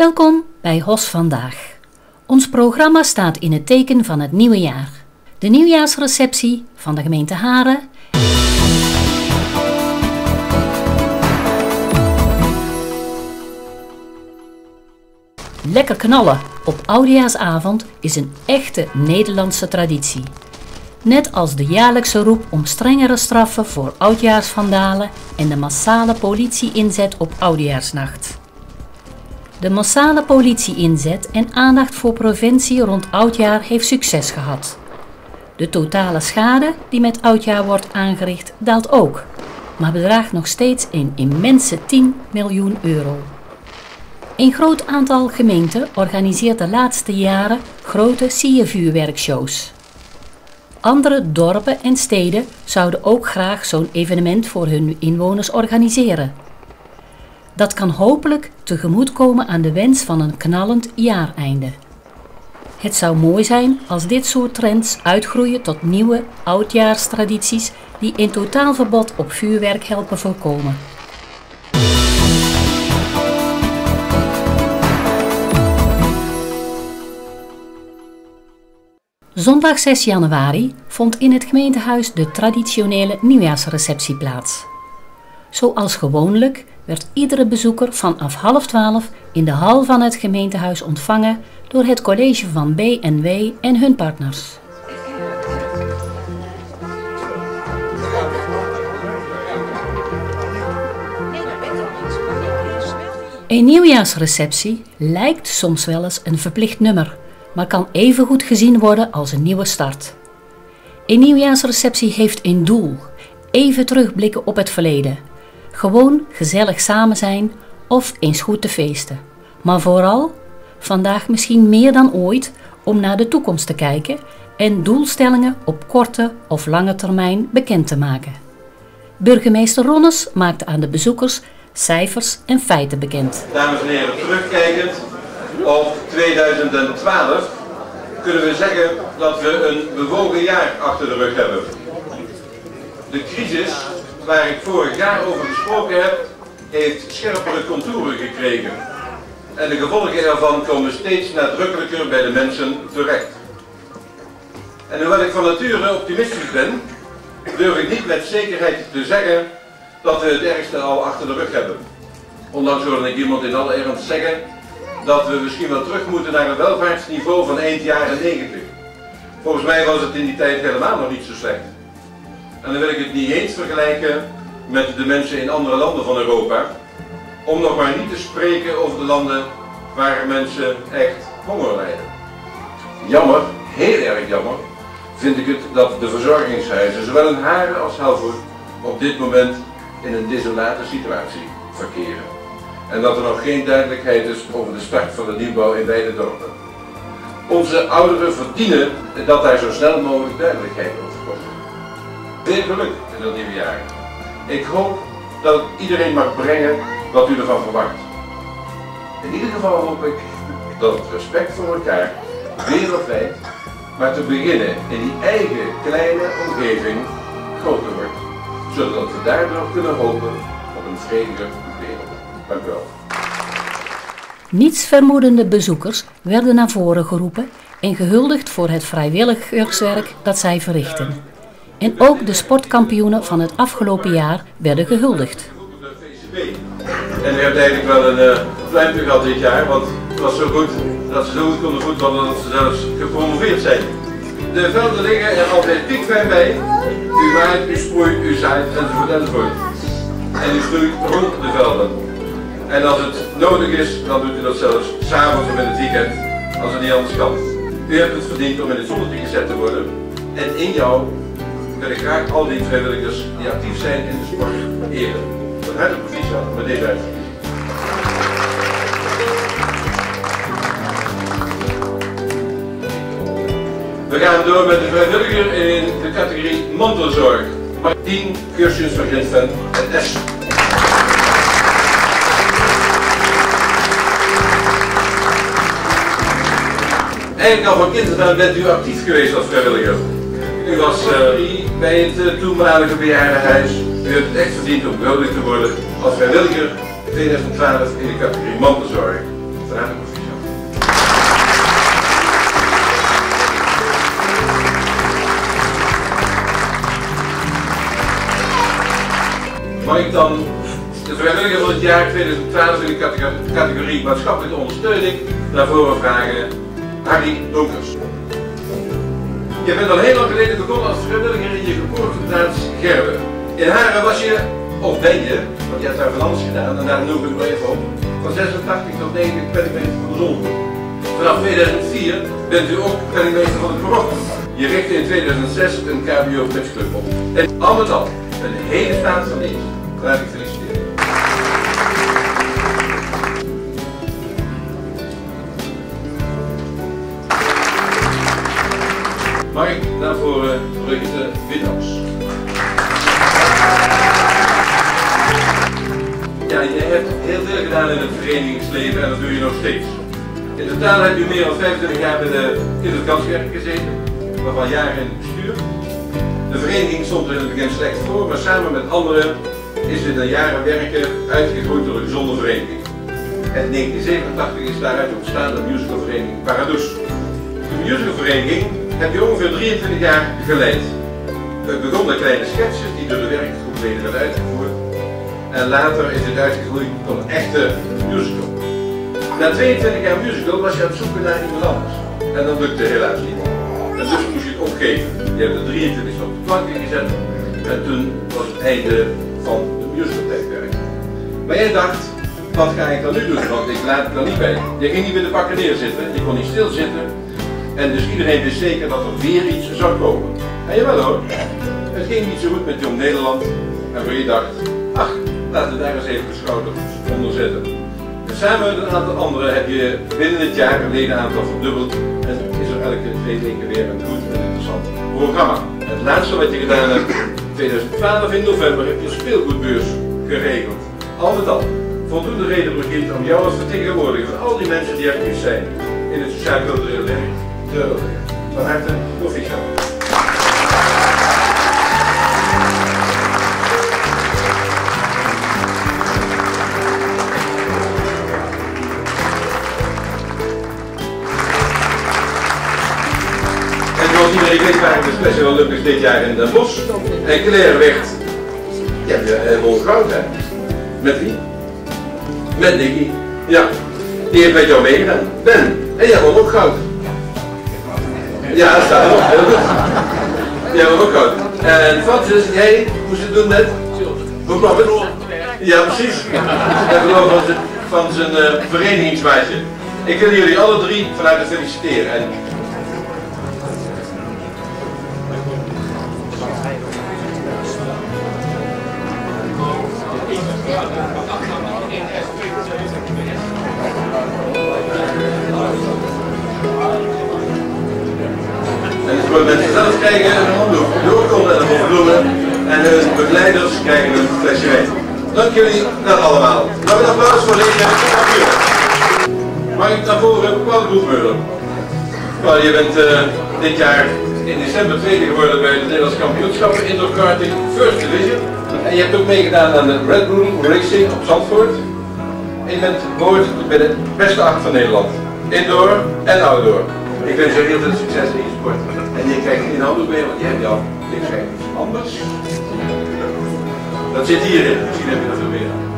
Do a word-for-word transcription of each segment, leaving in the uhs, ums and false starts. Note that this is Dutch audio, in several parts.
Welkom bij H O S Vandaag. Ons programma staat in het teken van het nieuwe jaar. De nieuwjaarsreceptie van de gemeente Haren. Lekker knallen op oudejaarsavond is een echte Nederlandse traditie. Net als de jaarlijkse roep om strengere straffen voor oudjaarsvandalen en de massale politie-inzet op oudejaarsnacht. De massale politie-inzet en aandacht voor preventie rond oudjaar heeft succes gehad. De totale schade die met oudjaar wordt aangericht daalt ook, maar bedraagt nog steeds een immense tien miljoen euro. Een groot aantal gemeenten organiseert de laatste jaren grote siervuurwerkshows. Andere dorpen en steden zouden ook graag zo'n evenement voor hun inwoners organiseren. Dat kan hopelijk tegemoetkomen aan de wens van een knallend jaareinde. Het zou mooi zijn als dit soort trends uitgroeien tot nieuwe oudjaarstradities die een totaalverbod op vuurwerk helpen voorkomen. Zondag zes januari vond in het gemeentehuis de traditionele nieuwjaarsreceptie plaats. Zoals gewoonlijk werd iedere bezoeker vanaf half twaalf in de hal van het gemeentehuis ontvangen door het college van B en W en hun partners. Een nieuwjaarsreceptie lijkt soms wel eens een verplicht nummer, maar kan evengoed gezien worden als een nieuwe start. Een nieuwjaarsreceptie heeft een doel: even terugblikken op het verleden. Gewoon gezellig samen zijn of eens goed te feesten. Maar vooral, vandaag misschien meer dan ooit, om naar de toekomst te kijken en doelstellingen op korte of lange termijn bekend te maken. Burgemeester Ronnes maakte aan de bezoekers cijfers en feiten bekend. Dames en heren, terugkijkend op tweeduizend twaalf kunnen we zeggen dat we een bewogen jaar achter de rug hebben. De crisis waar ik vorig jaar over gesproken heb, heeft scherpere contouren gekregen. En de gevolgen ervan komen steeds nadrukkelijker bij de mensen terecht. En hoewel ik van nature optimistisch ben, durf ik niet met zekerheid te zeggen dat we het ergste al achter de rug hebben. Ondanks hoorde ik iemand in alle ernst zeggen dat we misschien wel terug moeten naar een welvaartsniveau van eind jaren negentig. Volgens mij was het in die tijd helemaal nog niet zo slecht. En dan wil ik het niet eens vergelijken met de mensen in andere landen van Europa, om nog maar niet te spreken over de landen waar mensen echt honger lijden. Jammer, heel erg jammer, vind ik het dat de verzorgingshuizen, zowel in Haren als Helvoet, op dit moment in een desolate situatie verkeren. En dat er nog geen duidelijkheid is over de start van de nieuwbouw in beide dorpen. Onze ouderen verdienen dat daar zo snel mogelijk duidelijkheid over komt. Veel geluk in dat nieuwe jaar. Ik hoop dat het iedereen mag brengen wat u ervan verwacht. In ieder geval hoop ik dat het respect voor elkaar wereldwijd, maar te beginnen in die eigen kleine omgeving, groter wordt. Zodat we daardoor kunnen hopen op een vrediger wereld. Dank u wel. Niets vermoedende bezoekers werden naar voren geroepen en gehuldigd voor het vrijwilligerswerk dat zij verrichten. En ook de sportkampioenen van het afgelopen jaar werden gehuldigd. En u hebt eigenlijk wel een uh, pluimpje gehad dit jaar, want het was zo goed dat ze zo goed konden voetballen dat ze zelfs gepromoveerd zijn. De velden liggen er altijd piekfijn bij. U maait, u sproeit, u zaait enzovoort enzovoort. En u groeit rond de velden. En als het nodig is, dan doet u dat zelfs s'avonds of in het weekend, als het niet anders kan. U hebt het verdiend om in het zonnetje gezet te worden. En in jou wil ik graag al die vrijwilligers die actief zijn in de sport eren. Van harte proficiat met deze uitzending. We gaan door met de vrijwilliger in de categorie mantelzorg. Martien Kursjes van Grintvent en S. Eigenlijk al van kinds af aan bent u actief geweest als vrijwilliger. U was uh, bij het uh, toenmalige bejaardenhuis. U hebt het echt verdiend om gehuldigd te worden als vrijwilliger tweeduizend twaalf in de categorie mantelzorg. Van harte proficiat. Mag ik dan de vrijwilliger van het jaar tweeduizend twaalf in de categorie maatschappelijke ondersteuning naar voren vragen, Harry Donkers. Je bent al heel lang geleden begonnen als vrijwilliger in je geboorteplaats Gerwe. In Haren was je, of ben je, want je hebt daar van alles gedaan en daar noem ik maar even op, van zesentachtig tot negentig penningmeester van de Zonnegroep. Vanaf tweeduizend vier bent u ook penningmeester van het Barok. Je richtte in tweeduizend zes een K B O-flexclub op. En al met al, een hele staat van dienst. Laat ik feliciteren. Mag ik daarvoor uh, Brigitte Withaus. Ja, je hebt heel veel gedaan in het verenigingsleven en dat doe je nog steeds. In totaal heb je meer dan vijfentwintig jaar bij de Kinderkanskerk gezeten, waarvan jaren in het bestuur. De vereniging stond er in het begin slecht voor, maar samen met anderen is dit een jaren werken uitgegroeid tot een gezonde vereniging. En in negentien zevenentachtig is daaruit ontstaan de musicalvereniging Paradoes. De musicalvereniging heb je ongeveer drieëntwintig jaar geleid. Het begon met kleine sketches die door de werkgroepleden werden uitgevoerd. En later is het uitgegroeid tot een echte musical. Na tweeëntwintig jaar musical was je aan het zoeken naar iemand anders. En dat lukte helaas niet. En dus moest je het opgeven. Je hebt de drieëntwintigste op de plank gezet. En toen was het einde van de musicaltijdperk. Maar jij dacht, wat ga ik dan nu doen? Want ik laat het er niet bij. Je ging niet bij de pakken neerzitten. Je kon niet stilzitten. En dus iedereen wist zeker dat er weer iets zou komen. En jawel hoor. Het ging niet zo goed met Jong Nederland. En voor je dacht, ach, laten we daar eens even de schouders onder zetten. En samen met een aantal anderen heb je binnen het jaar een ledenaantal verdubbeld. En is er elke twee weken weer een goed en interessant programma. En het laatste wat je gedaan hebt, tweeduizend twaalf in november, heb je een speelgoedbeurs geregeld. Al met al, voldoende reden Brigitte om jou als vertegenwoordiger van al die mensen die actief zijn in het sociaal-cultureel werk te huldigen. Van harte proficiat. Zoals iedereen weet waren de Special Olympics dit jaar in Den Bosch. En Claire werd, ja, je won goud hè. Met wie? Met Nicky. Ja, die heeft met jou meegedaan. Ben, en jij won ook goud. Ja, dat staat erop, heel goed. Jij won ook goud. En Francis, jij moest het doen met? Hoe kwam het? Ja, precies. En geloof van zijn, van zijn uh, verenigingsmaatje. Ik wil jullie alle drie van harte feliciteren. En En dus voor mensen zelf krijgen een handdoek, de oorkonde en de bloemen en hun begeleiders krijgen een flesje wijn. Dank jullie wel allemaal. Nog een applaus voor deze kampioen. Mag ik naar voren Paul Groepmeuler. Paul, je bent uh, dit jaar in december tweede geworden bij de Nederlandse kampioenschappen Indoor Karting First Division. En je hebt ook meegedaan aan de Red Bull Racing op Zandvoort. En je bent behoord bij de beste acht van Nederland. Indoor en outdoor. Ik wens je heel veel succes in je sport. En je krijgt geen handdoek meer, want je hebt jou niks anders. Dat zit hierin, misschien heb je dat veel meer aan.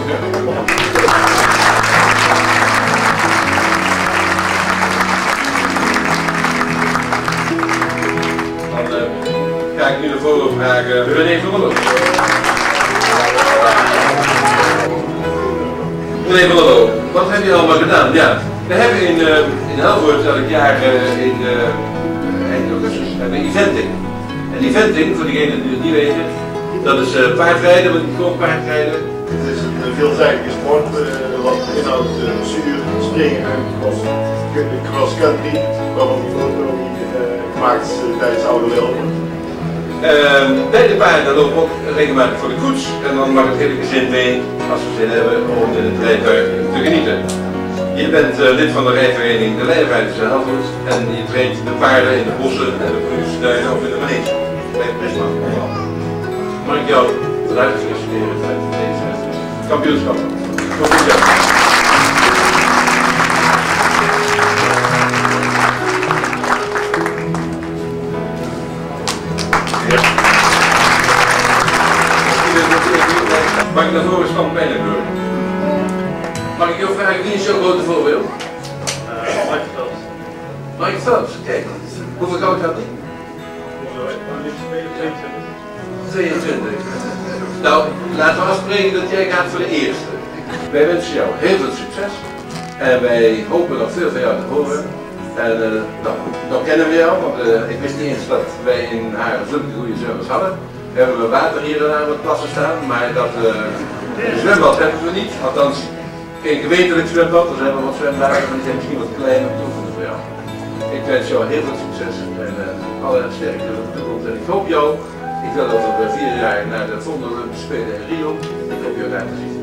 Dan uh, ga ik nu naar voren vragen René van der Loo. René van der Loo, wat heb je allemaal gedaan? Ja, we hebben in, uh, in Helvoort elk jaar uh, in uh, eind augustus hebben we eventing. En eventing, voor diegenen die het niet weten, dat is uh, paardrijden, maar niet gewoon paardrijden. Het is een veelzijdige sport, uh, wat inhoudt uh, bestuur, springen, cross country, waarvan die foto die uh, gemaakt is uh, tijdens oude Welpen. Uh, bij de paarden lopen we ook regelmatig voor de koets en dan mag het hele gezin mee, als we zin hebben, om in het rijtuig te genieten. Je bent uh, lid van de rijvereniging De Leiderijders in Helvoort en je traint de paarden in de bossen en de productietuinen of in de manege. Bij Prisma onder andere. Mag ik jou eruit feliciteren tijdens deze kampioenschap. Goed gedaan. naar voren staan Pijnenburg. Mag ik jou vragen, wie is jouw grote voorbeeld? Uh, Mike Phelps. Mike Phelps, kijk. Hoeveel goud had hij? tweeëntwintig. Nou, laten we afspreken dat jij gaat voor de eerste. Wij wensen jou heel veel succes. En wij hopen nog veel van jou te horen. En uh, nou, nou kennen we jou, want uh, ik wist niet eens dat wij in haar zulke goede service hadden. We hebben water hier en aan het plassen staan, maar dat uh, zwembad hebben we niet. Althans, geen gemeentelijk zwembad, dus hebben we wat zwembaden, maar die zijn misschien wat klein om te oefenen voor jou. Ik wens jou heel veel succes en uh, alle sterkte voor de toekomst. En ik hoop jou, ik wil over vier jaar naar de volgende Olympische Spelen in Rio, ik hoop jou daar te zien.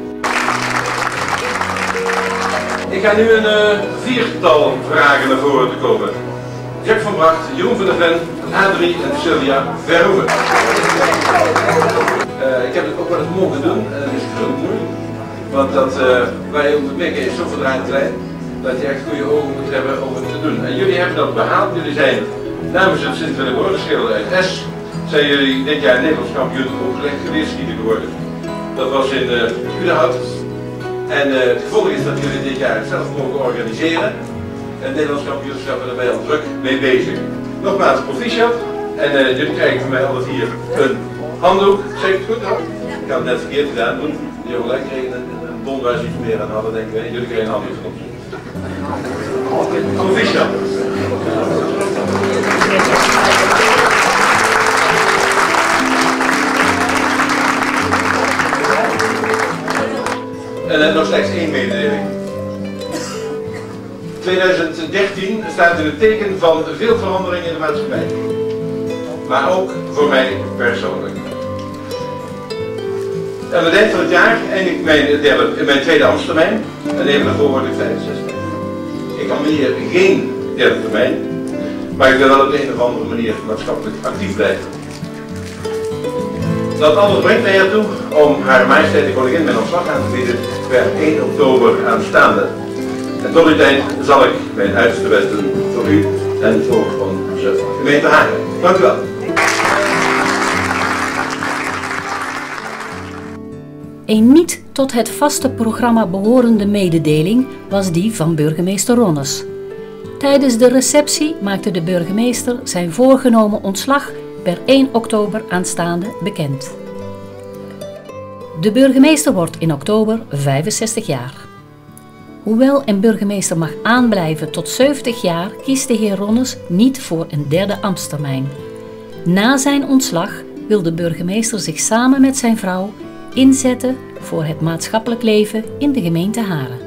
Ik ga nu een uh, viertal vragen naar voren te komen. Jack van Bracht, Jeroen van der Ven, Adrie en Sylvia Verhoeven. Uh, ik heb het ook wel eens mogen doen en dat is gruwelijk moeilijk. Want dat uh, wij ook het mikken is zo verdraaid klein dat je echt goede ogen moet hebben om het te doen. En jullie hebben dat behaald. Jullie zijn namens het Sint-Willem-Ordensschilder uit Es zijn jullie dit jaar Nederlands kampioen opgelegd geweerschieten geworden. Dat was in uh, Udenhout. En uh, het gevolg is dat jullie dit jaar zelf mogen organiseren. En het Nederlands kampioenschap en daar ben je al druk mee bezig. Nogmaals, proficiat. En uh, jullie krijgen van mij alle vier een handdoek. Zeg ik het goed dan? Ik had het net verkeerd gedaan doen. Die hebben gelijk kregen een, een bon waar ze iets meer aan hadden, denk ik. En jullie krijgen een handdoek van ons. Proficiat. En dan nog slechts één mededeling. twintig dertien staat in het teken van veel veranderingen in de maatschappij. Maar ook voor mij persoonlijk. Aan het eind van het jaar eindig ik mijn, derde, mijn tweede ambtstermijn en even daarvoor word ik vijfenzestig. Ik kan hier geen derde termijn, maar ik wil wel op de een of andere manier maatschappelijk actief blijven. Dat alles brengt mij ertoe om Hare Majesteit de Koningin mijn ontslag aan te bieden per één oktober aanstaande. En tot die tijd zal ik mijn uiterste best doen voor u en voor onze gemeente Hagen. Dank u wel. Een niet tot het vaste programma behorende mededeling was die van burgemeester Ronnes. Tijdens de receptie maakte de burgemeester zijn voorgenomen ontslag per één oktober aanstaande bekend. De burgemeester wordt in oktober vijfenzestig jaar. Hoewel een burgemeester mag aanblijven tot zeventig jaar, kiest de heer Ronnes niet voor een derde ambtstermijn. Na zijn ontslag wil de burgemeester zich samen met zijn vrouw inzetten voor het maatschappelijk leven in de gemeente Haren.